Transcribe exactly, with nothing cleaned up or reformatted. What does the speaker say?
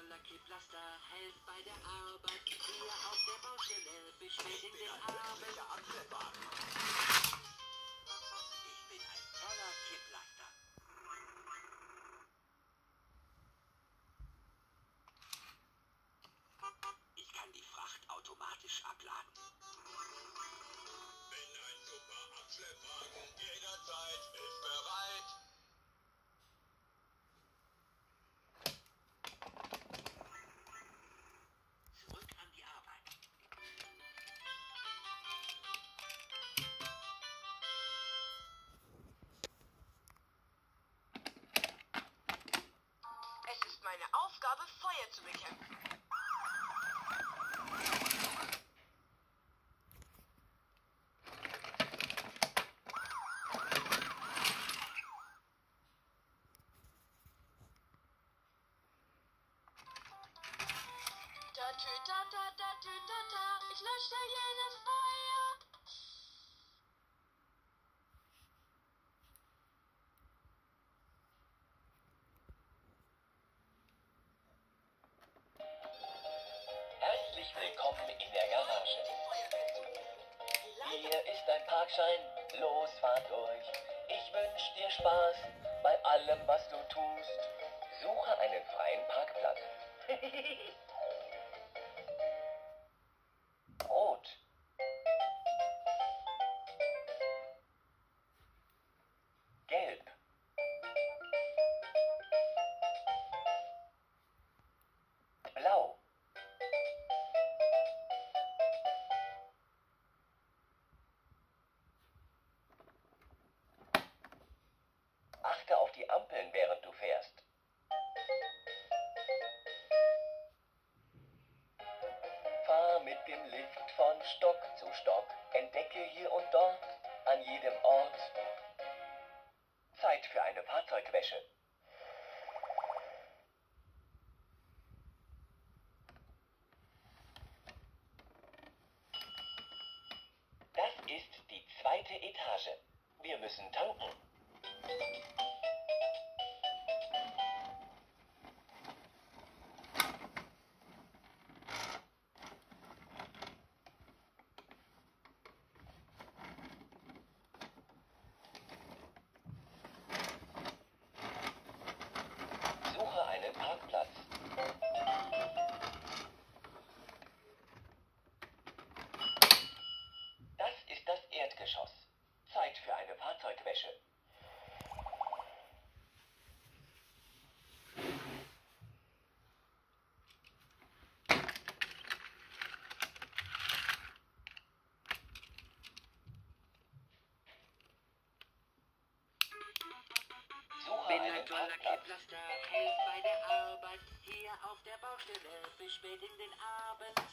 Dollar-Kipplaster, helft bei der Arbeit. Hier auf der Baustelle, beschädigen den Abend. Ich bin ein toller Kipplaster. Ich kann die Fracht automatisch abladen. Bin ein super Abschleppwagen, jederzeit hilfsbereit. Zurück an die Arbeit. Es ist meine Aufgabe, Feuer zu bekämpfen. Da, tü, da, da, da, tü, da, da. Ich lösche jedes Feuer. Herzlich willkommen in der Garage. Hier ist dein Parkschein, los, fahr durch. Ich wünsch dir Spaß bei allem, was du tust. Suche einen freien Parkplatz. Rot. Gelb. Blau. Achte auf die Ampeln, während du fährst. Fahr mit dem Lift von Stock zu Stock. Entdecke hier und dort, an jedem Ort. Zeit für eine Fahrzeugwäsche. Das ist die zweite Etage. Wir müssen tanken. Suche einen Parkplatz. Das ist das Erdgeschoss. Zeit für eine Fahrzeugwäsche. Suche Bin einen ein toller Parkplatz. Kipplaster, helft bei der Arbeit. Hier auf der Baustelle, beschädigen den Abend.